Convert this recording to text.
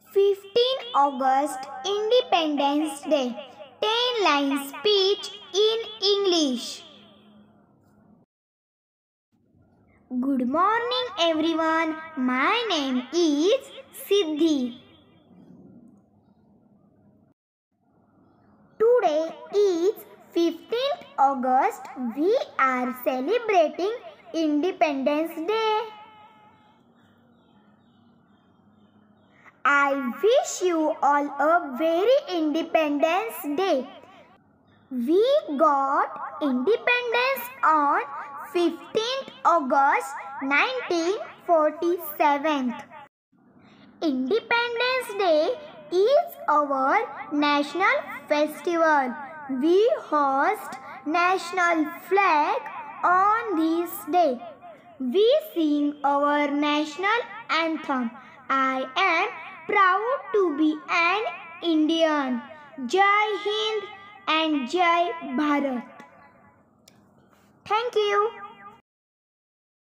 15 August Independence Day. 10 line speech in English. Good morning everyone. My name is Siddhi. Today is 15th August. We are celebrating Independence Day. I wish you all a very Independence Day. We got independence on 15th August 1947. Independence Day is our national festival. We host national flag on this day. We sing our national anthem. I am proud to be an Indian. Jai Hind and Jai Bharat. Thank you.